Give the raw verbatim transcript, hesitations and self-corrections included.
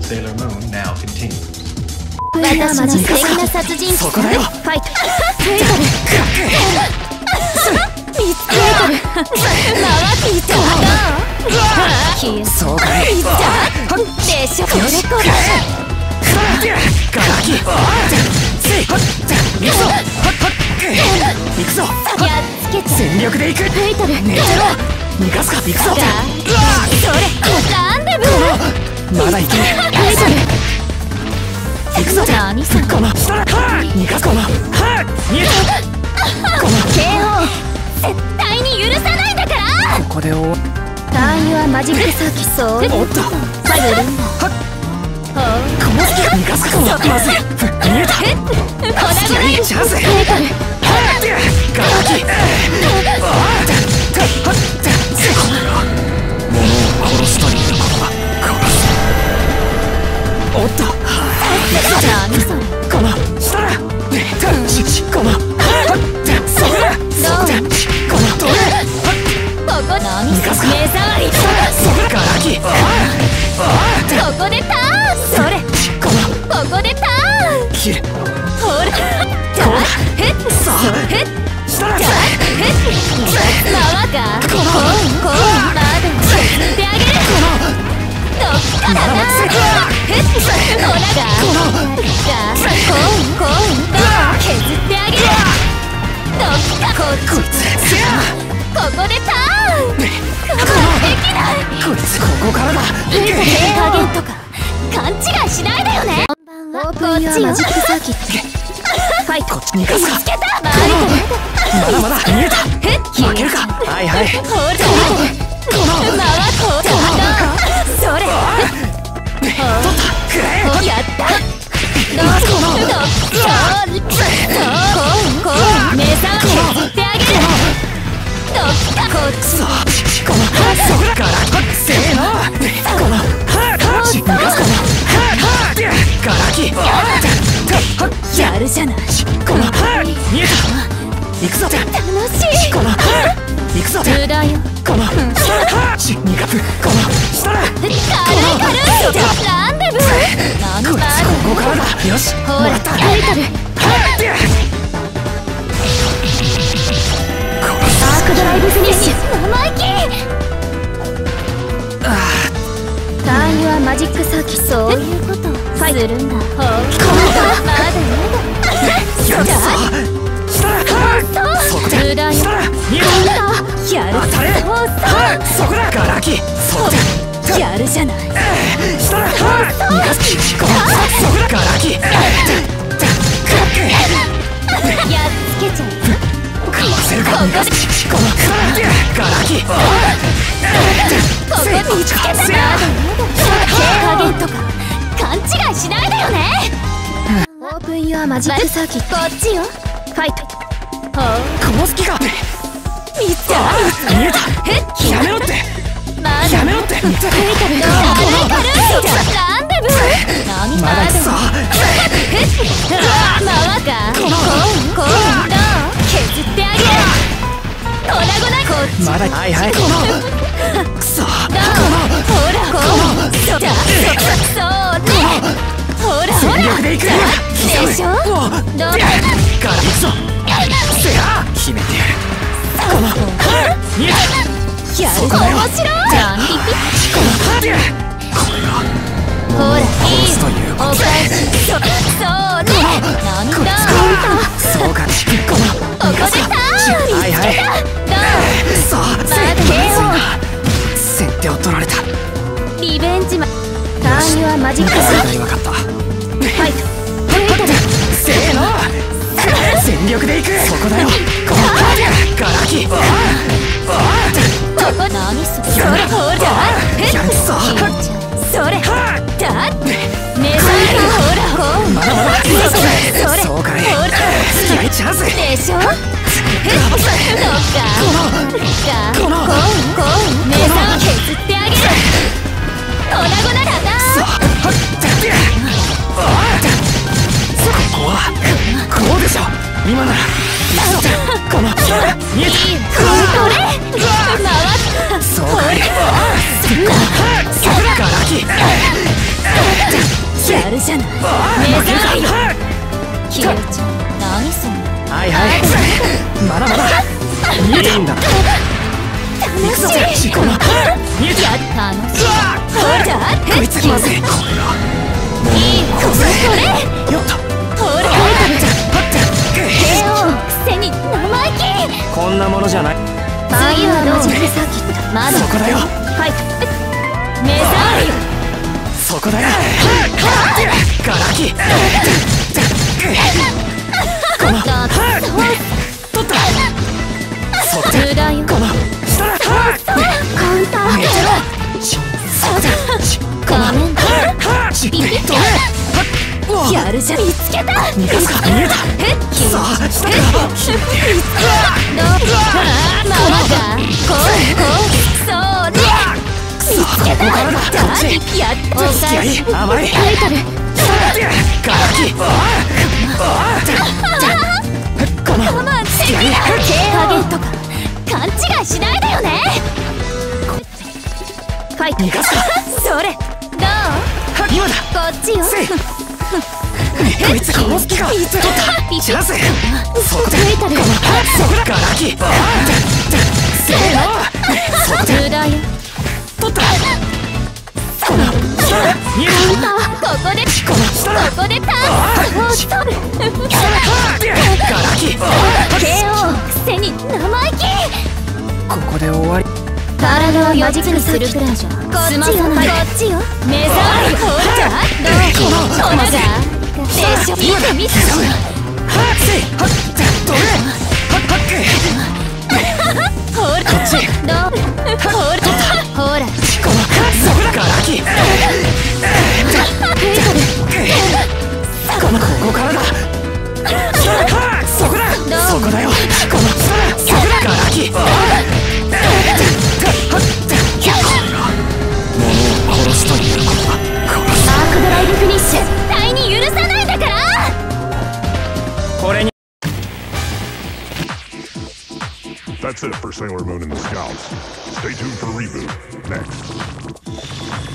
Sailor Moon now continues. 私の素敵な殺人鬼。そこだよ。ファイト。テートル。見つけたる。回っていた。消えそうかい。でしょ。これこれ。ガラキ。せい。行くぞ。行くぞ。やっつけた。全力で行く。テートル。寝てろ。逃がすか。行くぞ。それ。なんでブ。まだ行け。テートル。行くぞ。何それ。この逃がす。この見えた。この ケーオー 絶対に許さないんだから。ここで終わターンはマジックサーキット。おっとサイルンだ。この逃がす。このまずい。見えた。粉々にチャンス。テートルガラキ。物を殺すということは殺す。おっと何それ。この下だ。このそこだ。このどれ。ここ何目障り。そこだ。ガラキ。ここでターン。それ。このここでターン。切る。ほら。こうだ。へっさあへっ下だ。へっ回がこうこうまだ削ってあげる。このどっからだ。へっほらがこのがこうこうが削ってあげる。どっかここいつここでターン。このできない。こいつここからだ。手加減とか勘違いしないでよね。オープンユアマジックサーキット。ファイト。こっちに行かすか。見つけた。まだまだ見えた。負けるか。はいはい。ほらこの回こうだ。それ。取ったくれ。やった。どうこのどうそうこうこう目覚め削ってあげる。どっかこっち。このそこだ。ガラせーの。この逃がす。このガラキ。やるじゃない。この見えた。行くぞ。楽しい。この行くぞ。無駄よ。この逃がす。この下だ。軽い軽い。ランデブー。こいつここからだ。よしもらった。タイトルアークドライブフィニッシュ。生意気。ターンユアマジックサーキット。そういうことファイするんだ。ほうこのまだまだ。そうだそうそう無駄よ。やる。そうそうそこだ。ガラキ。そうやるじゃない。そう逃がす。そこだ。ガラキ。やっつけちゃう。かわせるか。ここでこのガラキ。ここ見つけた。まだまだ。加減とか勘違いしないでよね。オープンユアマジックサーキット。こっちよ。ファイト。この隙が見つけた。見えた。やめろって。やめろって。軽い軽い。ランデブー。何まだそう。回がこうこう削ってあげる。粉々こっち。まだはいはい。このくそ。このほらこのそうだそうね。ほらほらでしょ。どうだ。から行くぞ。せや決めてやる。この見えた。やる。面白い。ジャンリピ。このこれがほらいいお返し。そうね。なんだそうか。このここでターン。はいはい。そうまだ ケーオー 先手を取られた。リベンジマターンユアマジックサーキット。分かった。ファイト。せーの。全力でいく。そこだよ。このガラキ。ここ何それ。それほらやるぞ。それだ目覚めほらほらまだまだ。それそうかい。ほら付き合いチャンスでしょ。どっかこのこう目覚め削ってあげる。粉々だな。ここはこうでしょ。今ならこの見えた。 るじゃない目覚めよキヨちゃん何そんなはいはいまだまだ見えていいんだ楽しいこの見えてや楽しいほらこいつまずいこれがいいこれこれよっとほら書いてるじゃんケオくせに生意気こんなものじゃない次はどうさっきまだそこだよはい目覚めよそこだよガラキこのだって取ったそっち無駄よこの下だカウンターそうだごめんピピピッやるじゃん見つけた逃がすか見えたさあ下だよどうママがこうこうそうね見つけただやっとおかしい甘いタイトルガラキこの我慢できない加減とか勘違いしないでよねファイト逃がすかそれどう今だこっちよせいこいつこの隙が取った知らせそこでタイトルこのそこだガラキせーのそこで無駄よ取ったこの下だ見えたここでこの下だここでターンを取るガラキケーオー くせに生意気ここで終わり体を四軸にするくらいじゃこっちよこっちよ目覚めほらどうほらじゃでしょ見て見てはっせいはっどれはっはっけほらこっちどうほらほらこのそこだガラキこのここからだそこだそこだよこのそこだガラキ物を殺すということだ殺すアークドライブフィニッシュ絶対に許さないんだからこれに That's it for Sailor Moon and the Scouts. Stay tuned for reboot next.